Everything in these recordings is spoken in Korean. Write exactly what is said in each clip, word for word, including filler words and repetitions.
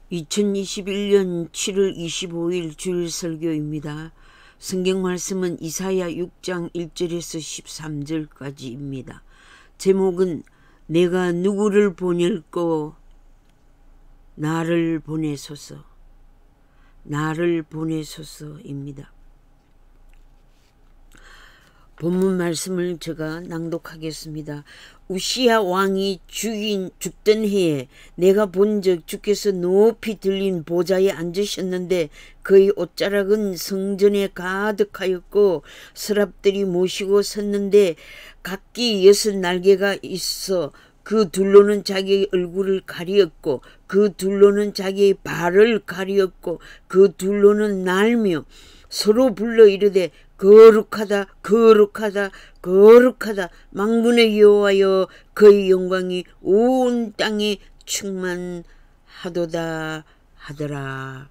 이천이십일 년 칠월 이십오일 주일 설교입니다. 성경 말씀은 이사야 육 장 일 절에서 십삼 절까지입니다. 제목은 내가 누구를 보낼꼬 나를 보내소서, 나를 보내소서입니다. 본문 말씀을 제가 낭독하겠습니다. 우시야 왕이 죽인, 죽던 해에 내가 본즉 주께서 높이 들린 보좌에 앉으셨는데 그의 옷자락은 성전에 가득하였고 서랍들이 모시고 섰는데 각기 여섯 날개가 있어 그 둘로는 자기의 얼굴을 가리었고 그 둘로는 자기의 발을 가리었고 그 둘로는 날며 서로 불러 이르되 거룩하다 거룩하다 거룩하다 만군의 여호와여 그의 영광이 온 땅에 충만하도다 하더라.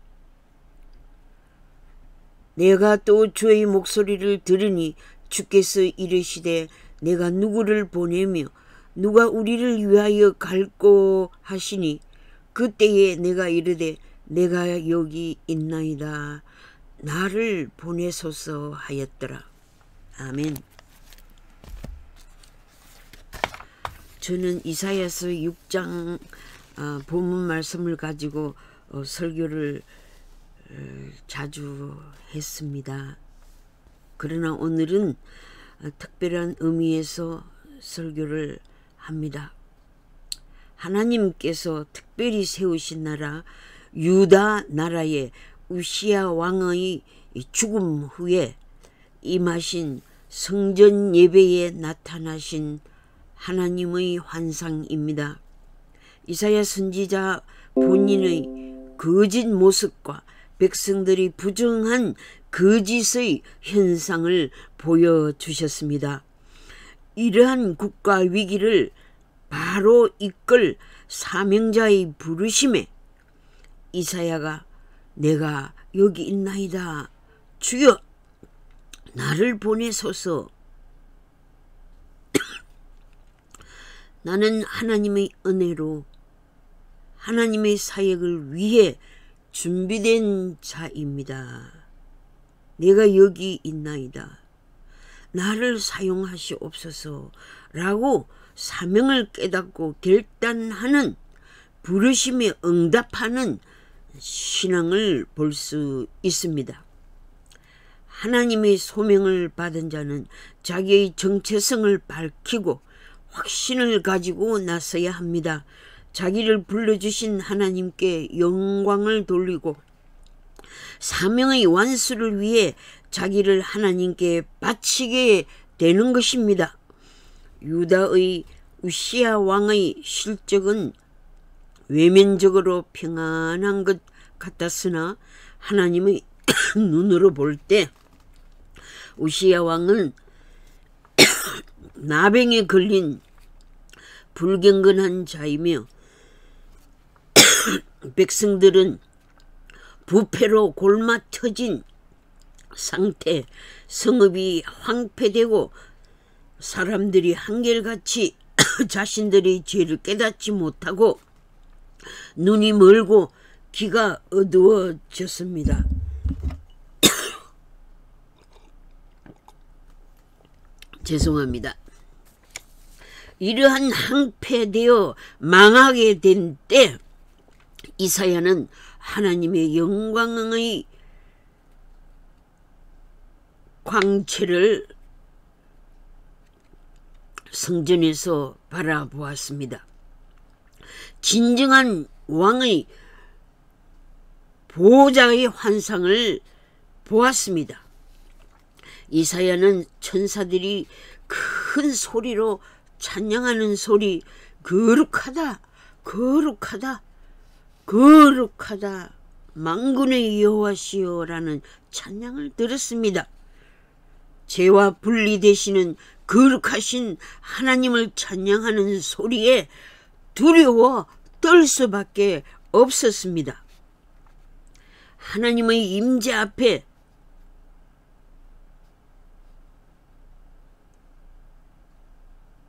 내가 또 주의 목소리를 들으니 주께서 이르시되 내가 누구를 보내며 누가 우리를 위하여 갈꼬 하시니 그때에 내가 이르되 내가 여기 있나이다. 나를 보내소서 하였더라. 아멘. 저는 이사야서 육 장 어, 본문 말씀을 가지고 어, 설교를 어, 자주 했습니다. 그러나 오늘은 어, 특별한 의미에서 설교를 합니다. 하나님께서 특별히 세우신 나라 유다 나라에 우시야 왕의 죽음 후에 임하신 성전 예배에 나타나신 하나님의 환상입니다. 이사야 선지자 본인의 거짓 모습과 백성들이 부정한 거짓의 현상을 보여주셨습니다. 이러한 국가 위기를 바로 이끌 사명자의 부르심에 이사야가 내가 여기 있나이다. 주여 나를 보내소서. 나는 하나님의 은혜로 하나님의 사역을 위해 준비된 자입니다. 내가 여기 있나이다. 나를 사용하시옵소서 라고 사명을 깨닫고 결단하는 부르심에 응답하는 신앙을 볼 수 있습니다. 하나님의 소명을 받은 자는 자기의 정체성을 밝히고 확신을 가지고 나서야 합니다. 자기를 불러주신 하나님께 영광을 돌리고 사명의 완수를 위해 자기를 하나님께 바치게 되는 것입니다. 유다의 우시야 왕의 실적은 외면적으로 평안한 것 같았으나 하나님의 눈으로 볼 때 우시야 왕은 나병에 걸린 불경건한 자이며 백성들은 부패로 골마 터진 상태, 성읍이 황폐되고 사람들이 한결같이 자신들의 죄를 깨닫지 못하고 눈이 멀고 귀가 어두워졌습니다. 죄송합니다. 이러한 황폐되어 망하게 된 때 이사야는 하나님의 영광의 광채를 성전에서 바라보았습니다. 진정한 왕의 보호자의 환상을 보았습니다. 이사야는 천사들이 큰 소리로 찬양하는 소리, 거룩하다, 거룩하다, 거룩하다, 만군의 여호와시여라는 찬양을 들었습니다. 죄와 분리되시는 거룩하신 하나님을 찬양하는 소리에 두려워 떨 수밖에 없었습니다. 하나님의 임재 앞에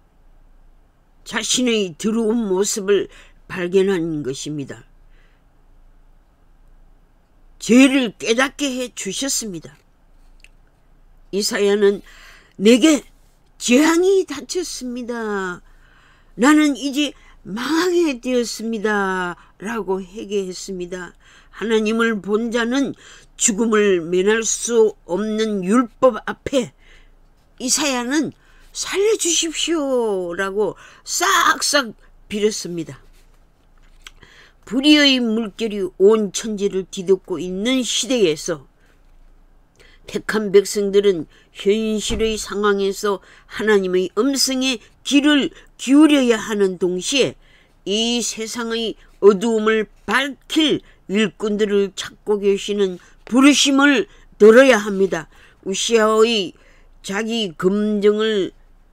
자신의 더러운 모습을 발견한 것입니다. 죄를 깨닫게 해 주셨습니다. 이사야는 내게 재앙이 닥쳤습니다. 나는 이제 망하게 되었습니다. 라고 회개했습니다. 하나님을 본 자는 죽음을 면할 수 없는 율법 앞에 이사야는 살려주십시오 라고 싹싹 빌었습니다. 불의의 물결이 온 천지를 뒤덮고 있는 시대에서 택한 백성들은 현실의 상황에서 하나님의 음성에 귀를 기울여야 하는 동시에 이 세상의 어두움을 밝힐 일꾼들을 찾고 계시는 부르심을 들어야 합니다. 우시아의 자기 검정을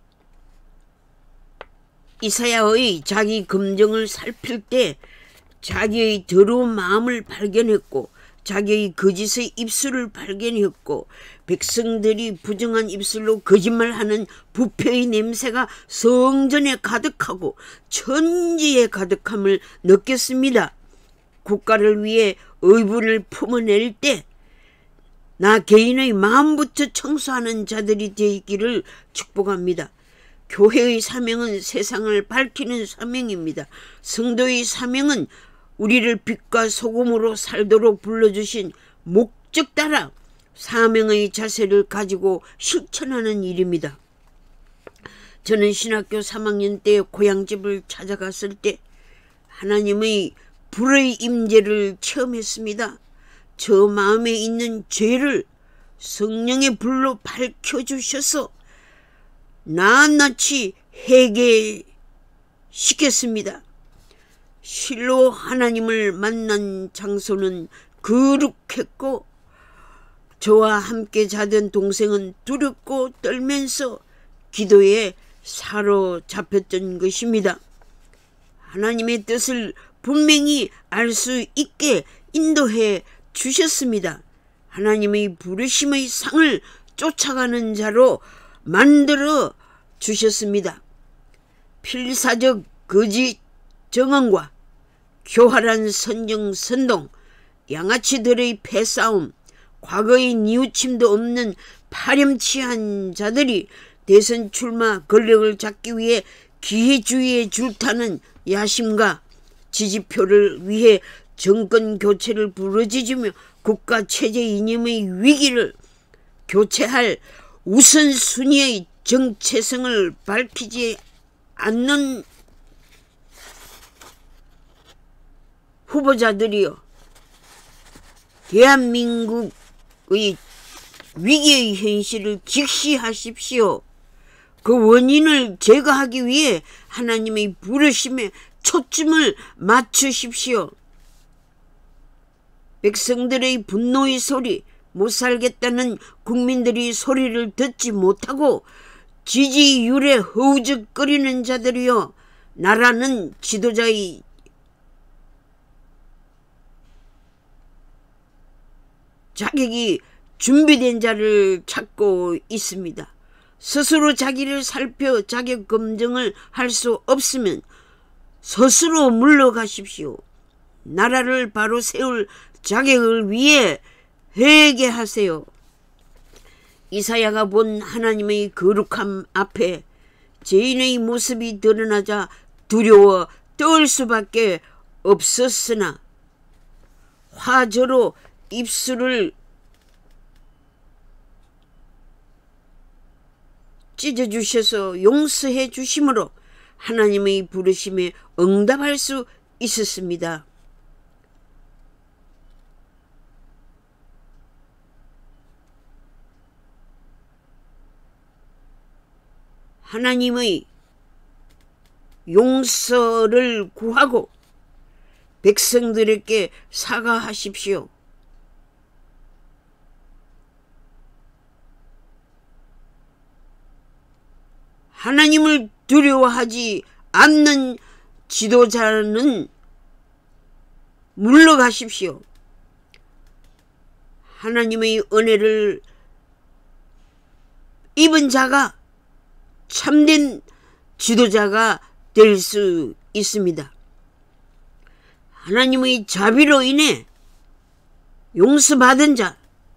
이사야의 자기 검정을 살필 때 자기의 더러운 마음을 발견했고 자기의 거짓의 입술을 발견했고 백성들이 부정한 입술로 거짓말하는 부패의 냄새가 성전에 가득하고 천지에 가득함을 느꼈습니다. 국가를 위해 의분을 품어낼 때 나 개인의 마음부터 청소하는 자들이 되기를 축복합니다. 교회의 사명은 세상을 밝히는 사명입니다. 성도의 사명은 우리를 빛과 소금으로 살도록 불러주신 목적 따라 사명의 자세를 가지고 실천하는 일입니다. 저는 신학교 삼 학년 때 고향집을 찾아갔을 때 하나님의 불의 임재를 체험했습니다. 저 마음에 있는 죄를 성령의 불로 밝혀주셔서 낱낱이 회개시켰습니다. 실로 하나님을 만난 장소는 거룩했고 저와 함께 자던 동생은 두렵고 떨면서 기도에 사로잡혔던 것입니다. 하나님의 뜻을 분명히 알 수 있게 인도해 주셨습니다. 하나님의 부르심의 상을 쫓아가는 자로 만들어 주셨습니다. 필사적 거짓 정언과 교활한 선정 선동, 양아치들의 패싸움, 과거의 뉘우침도 없는 파렴치한 자들이 대선 출마 권력을 잡기 위해 기회주의에 줄타는 야심과 지지표를 위해 정권 교체를 부르짖으며 국가 체제 이념의 위기를 교체할 우선순위의 정체성을 밝히지 않는 후보자들이여, 대한민국의 위기의 현실을 직시하십시오. 그 원인을 제거하기 위해 하나님의 부르심에 초점을 맞추십시오. 백성들의 분노의 소리, 못살겠다는 국민들이 소리를 듣지 못하고 지지율에 허우적거리는 자들이여, 나라는 지도자의 자격이 준비된 자를 찾고 있습니다. 스스로 자기를 살펴 자격 검증을 할 수 없으면 스스로 물러가십시오. 나라를 바로 세울 자격을 위해 회개하세요. 이사야가 본 하나님의 거룩함 앞에 죄인의 모습이 드러나자 두려워 떨 수밖에 없었으나 화저로 입술을 찢어주셔서 용서해 주심으로 하나님의 부르심에 응답할 수 있었습니다. 하나님의 용서를 구하고 백성들에게 사과하십시오. 하나님을 두려워하지 않는 지도자는 물러가십시오. 하나님의 은혜를 입은 자가 참된 지도자가 될 수 있습니다. 하나님의 자비로 인해 용서받은 자,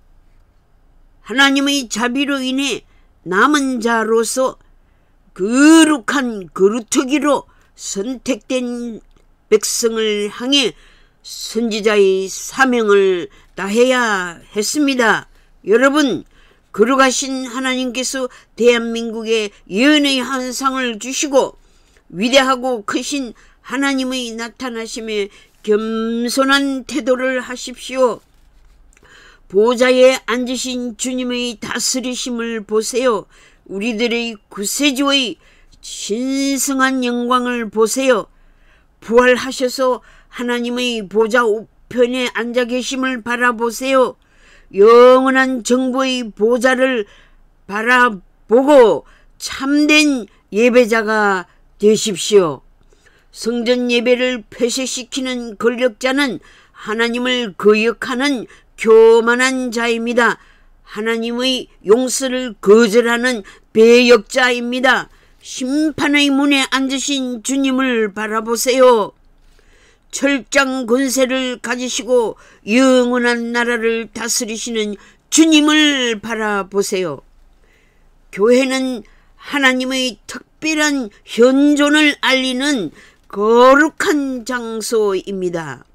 하나님의 자비로 인해 남은 자로서 거룩한 거루터기로 선택된 백성을 향해 선지자의 사명을 다해야 했습니다. 여러분, 거룩하신 하나님께서 대한민국에 예언의 환상을 주시고 위대하고 크신 하나님의 나타나심에 겸손한 태도를 하십시오. 보좌에 앉으신 주님의 다스리심을 보세요. 우리들의 구세주의 신성한 영광을 보세요. 부활하셔서 하나님의 보좌 우편에 앉아 계심을 바라보세요. 영원한 정보의 보좌를 바라보고 참된 예배자가 되십시오. 성전 예배를 폐쇄시키는 권력자는 하나님을 거역하는 교만한 자입니다. 하나님의 용서를 거절하는 배역자입니다. 심판의 문에 앉으신 주님을 바라보세요. 철장 권세를 가지시고 영원한 나라를 다스리시는 주님을 바라보세요. 교회는 하나님의 특별한 현존을 알리는 거룩한 장소입니다.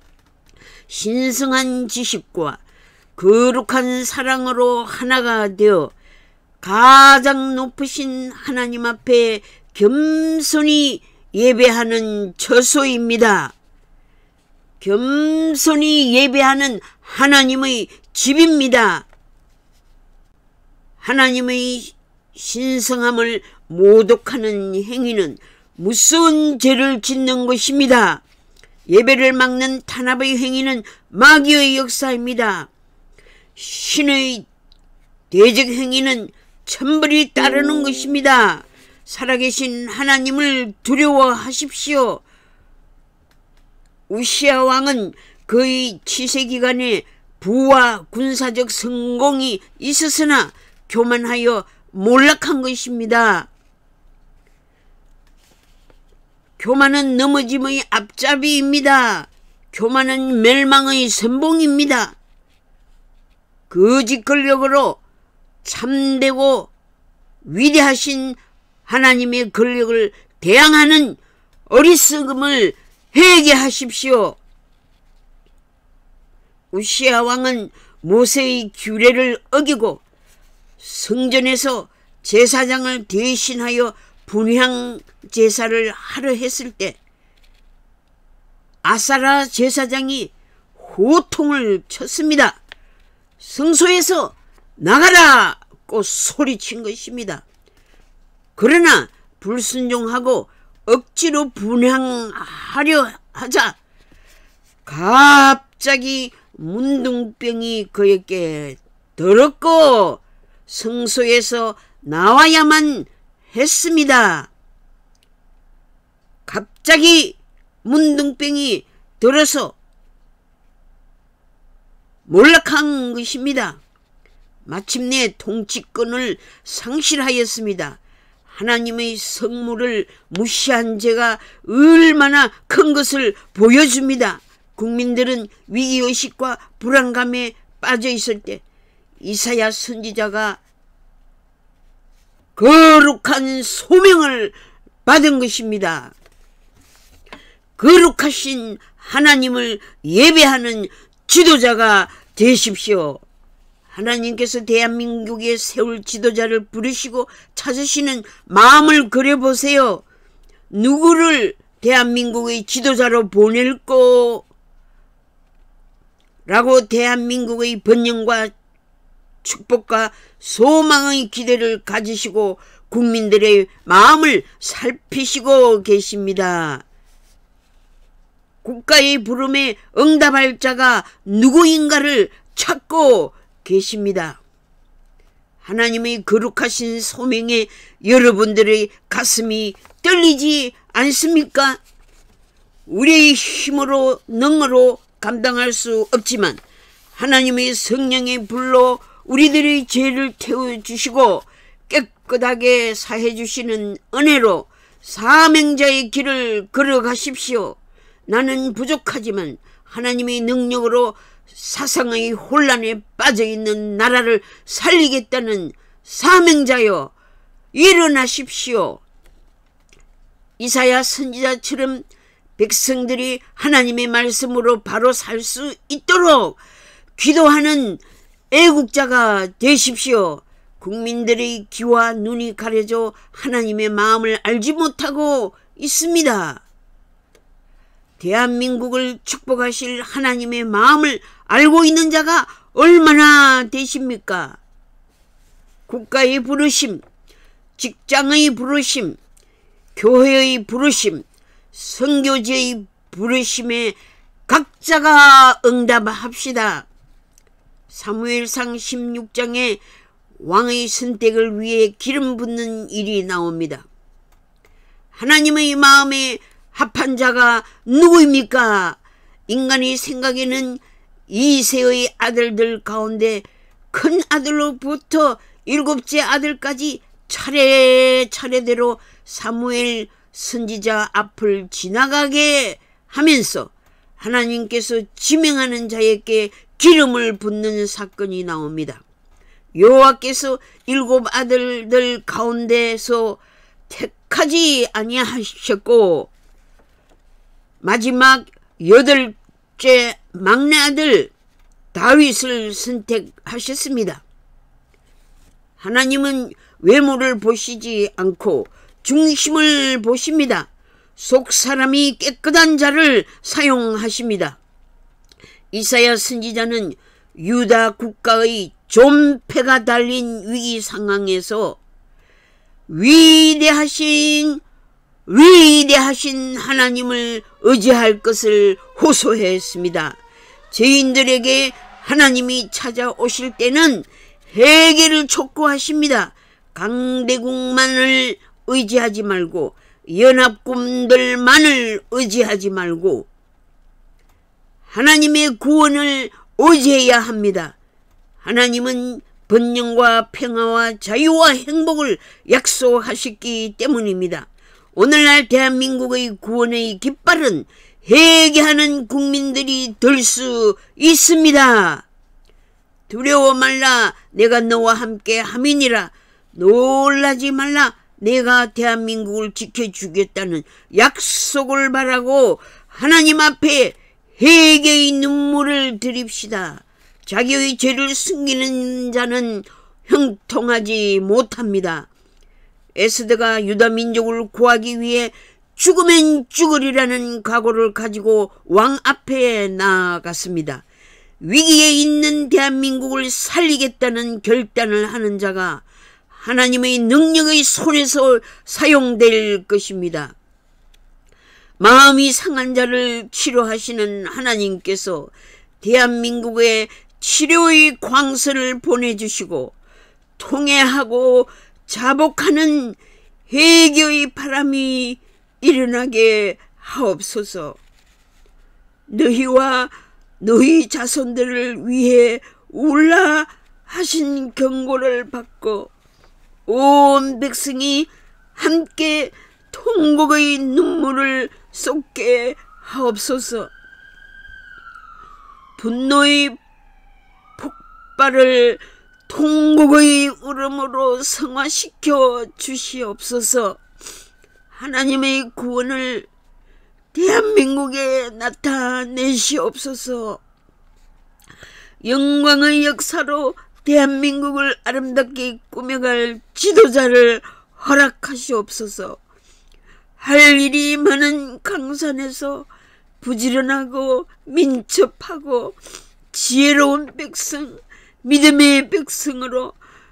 신성한 지식과 거룩한 사랑으로 하나가 되어 가장 높으신 하나님 앞에 겸손히 예배하는 처소입니다. 겸손히 예배하는 하나님의 집입니다. 하나님의 신성함을 모독하는 행위는 무서운 죄를 짓는 것입니다. 예배를 막는 탄압의 행위는 마귀의 역사입니다. 신의 대적 행위는 천벌이 따르는 것입니다. 살아계신 하나님을 두려워하십시오. 우시야 왕은 그의 치세기간에 부와 군사적 성공이 있었으나 교만하여 몰락한 것입니다. 교만은 넘어짐의 앞잡이입니다. 교만은 멸망의 선봉입니다. 거짓 권력으로 참되고 위대하신 하나님의 권력을 대항하는 어리석음을 회개하십시오. 우시야 왕은 모세의 규례를 어기고 성전에서 제사장을 대신하여 분향 제사를 하려 했을 때 아사라 제사장이 호통을 쳤습니다. 성소에서 나가라고 소리친 것입니다. 그러나 불순종하고 억지로 분향하려 하자 갑자기 문둥병이 그에게 들었고 성소에서 나와야만 했습니다. 갑자기 문둥병이 들어서 몰락한 것입니다. 마침내 통치권을 상실하였습니다. 하나님의 성물을 무시한 죄가 얼마나 큰 것을 보여줍니다. 국민들은 위기의식과 불안감에 빠져 있을 때 이사야 선지자가 거룩한 소명을 받은 것입니다. 거룩하신 하나님을 예배하는 지도자가 되십시오. 하나님께서 대한민국에 세울 지도자를 부르시고 찾으시는 마음을 그려보세요. 누구를 대한민국의 지도자로 보낼꼬? 라고 대한민국의 번영과 축복과 소망의 기대를 가지시고 국민들의 마음을 살피시고 계십니다. 국가의 부름에 응답할 자가 누구인가를 찾고 계십니다. 하나님의 거룩하신 소명에 여러분들의 가슴이 떨리지 않습니까? 우리의 힘으로 능으로 감당할 수 없지만 하나님의 성령의 불로 우리들의 죄를 태워주시고 깨끗하게 사해주시는 은혜로 사명자의 길을 걸어가십시오. 나는 부족하지만 하나님의 능력으로 사상의 혼란에 빠져있는 나라를 살리겠다는 사명자여, 일어나십시오. 이사야 선지자처럼 백성들이 하나님의 말씀으로 바로 살 수 있도록 기도하는 애국자가 되십시오. 국민들의 귀와 눈이 가려져 하나님의 마음을 알지 못하고 있습니다. 대한민국을 축복하실 하나님의 마음을 알고 있는 자가 얼마나 되십니까? 국가의 부르심, 직장의 부르심, 교회의 부르심, 선교지의 부르심에 각자가 응답합시다. 사무엘상 십육 장에 왕의 선택을 위해 기름 붓는 일이 나옵니다. 하나님의 마음에 합한 자가 누구입니까? 인간의 생각에는 이세의 아들들 가운데 큰 아들로부터 일곱째 아들까지 차례차례대로 사무엘 선지자 앞을 지나가게 하면서 하나님께서 지명하는 자에게 기름을 붓는 사건이 나옵니다. 여호와께서 일곱 아들들 가운데서 택하지 아니하셨고 마지막 여덟째 막내 아들 다윗을 선택하셨습니다. 하나님은 외모를 보시지 않고 중심을 보십니다. 속 사람이 깨끗한 자를 사용하십니다. 이사야 선지자는 유다 국가의 존폐가 달린 위기 상황에서 위대하신 위대하신 하나님을 의지할 것을 호소했습니다. 죄인들에게 하나님이 찾아오실 때는 회개를 촉구하십니다. 강대국만을 의지하지 말고 연합군들만을 의지하지 말고 하나님의 구원을 의지해야 합니다. 하나님은 번영과 평화와 자유와 행복을 약속하셨기 때문입니다. 오늘날 대한민국의 구원의 깃발은 회개하는 국민들이 될 수 있습니다. 두려워 말라, 내가 너와 함께 함이니라. 놀라지 말라, 내가 대한민국을 지켜주겠다는 약속을 바라고 하나님 앞에 회개의 눈물을 드립시다. 자기의 죄를 숨기는 자는 형통하지 못합니다. 에스더가 유다 민족을 구하기 위해 죽으면 죽으리라는 각오를 가지고 왕 앞에 나아갔습니다. 위기에 있는 대한민국을 살리겠다는 결단을 하는 자가 하나님의 능력의 손에서 사용될 것입니다. 마음이 상한 자를 치료하시는 하나님께서 대한민국에 치료의 광선을 보내주시고 통회하고 자복하는 회개의 바람이 일어나게 하옵소서. 너희와 너희 자손들을 위해 울라 하신 경고를 받고 온 백성이 함께 통곡의 눈물을 쏟게 하옵소서. 분노의 폭발을 통곡의 울음으로 성화시켜 주시옵소서. 하나님의 구원을 대한민국에 나타내시옵소서. 영광의 역사로 대한민국을 아름답게 꾸며갈 지도자를 허락하시옵소서. 할 일이 많은 강산에서 부지런하고 민첩하고 지혜로운 백성, 믿음의 백성으로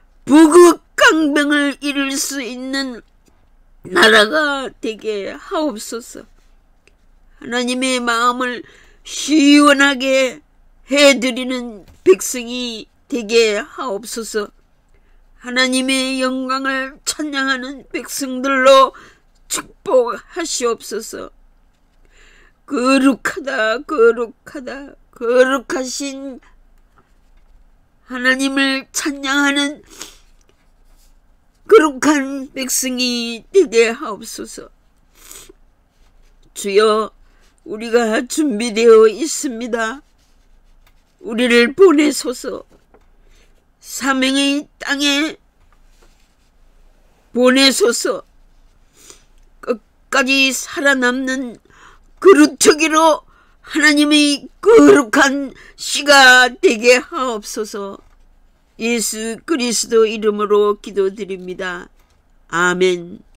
부국강병을 이룰 수 있는 나라가 되게 하옵소서. 하나님의 마음을 시원하게 해드리는 백성이 되게 하옵소서. 하나님의 영광을 찬양하는 백성들로 축복하시옵소서. 거룩하다 거룩하다 거룩하신 하나님을 찬양하는 거룩한 백성이 되게 하옵소서. 주여, 우리가 준비되어 있습니다. 우리를 보내소서. 사명의 땅에 보내소서. 끝까지 살아남는 그루터기로 하나님의 거룩한 씨가 되게 하옵소서. 예수 그리스도 이름으로 기도드립니다. 아멘.